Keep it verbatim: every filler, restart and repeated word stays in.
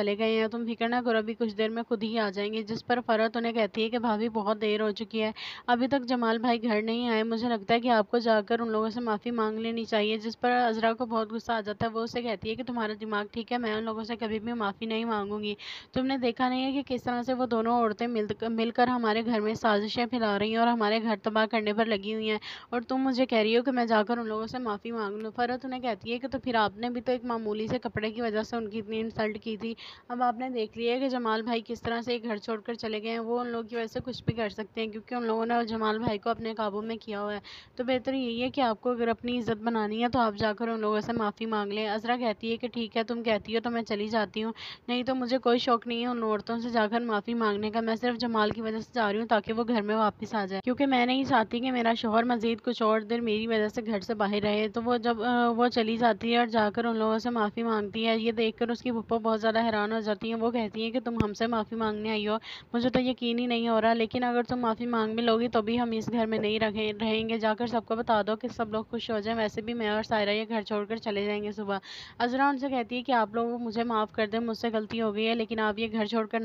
चले गए हैं, तुम फिक्र ना करो, अभी कुछ देर में खुद ही आ जाएंगे। जिस पर फरहत उन्हें कहती है कि भाभी बहुत देर हो चुकी है, अभी तक जमाल भाई घर नहीं आए, मुझे लगता है कि आपको जाकर उन लोगों से माफ़ी मांग लेनी चाहिए। जिस पर अजरा को बहुत गुस्सा आ जाता है, वो उसे कहती है कि तुम्हारा दिमाग ठीक है, मैं उन लोगों से कभी भी माफ़ी नहीं मांगूंगी। तुमने देखा नहीं है कि किस तरह से वो दोनों औरतें मिल मिलकर हमारे घर में साजिशें फैला रही हैं और हमारे घर तबाह करने पर लगी हुई हैं, और तुम मुझे कह रही हो कि मैं जाकर उन लोगों से माफ़ी मांग लूँ। फरहत उन्हें कहती है कि तो फिर आपने भी तो एक मामूली से कपड़े की वजह से उनकी इतनी इंसल्ट की थी, अब आपने देख लिया है कि जमाल भाई किस तरह से घर छोड़कर चले गए हैं, वो उन लोगों की वजह से कुछ भी कर सकते हैं क्योंकि उन लोगों ने जमाल भाई को अपने काबू में किया हुआ है। तो बेहतर यही है कि आपको अगर अपनी इज्जत बनानी है तो आप जाकर उन लोगों से माफ़ी मांग लें। अजरा कहती है कि ठीक है, तुम कहती हो तो मैं चली जाती हूँ, नहीं तो मुझे कोई शौक नहीं है उन औरतों से जाकर माफ़ी मांगने का, मैं सिर्फ जमाल की वजह से जा रही हूँ ताकि वो घर में वापस आ जाए, क्योंकि मैं नहीं चाहती कि मेरा शौहर मजीद कुछ और देर मेरी वजह से घर से बाहर रहे। तो वो जब अ, वो चली जाती है और जाकर उन लोगों से माफ़ी मांगती है, ये देखकर उसकी फूफो बहुत ज़्यादा हैरान हो जाती है। वो कहती है कि तुम हमसे माफ़ी मांगने आई हो, मुझे तो यकीन ही नहीं हो रहा, लेकिन अगर तुम माफ़ी मांग भी लोगी तो भी हम इस घर में नहीं रहे रहेंगे, जाकर सबको बता दो कि सब लोग खुश हो जाएं, वैसे भी मैं और सायरा ये घर छोड़कर चले जाएंगे सुबह। अजरा उनसे कहती है कि आप लोग मुझे माफ़ कर दें, मुझसे गलती हो गई है, लेकिन आप ये घर छोड़कर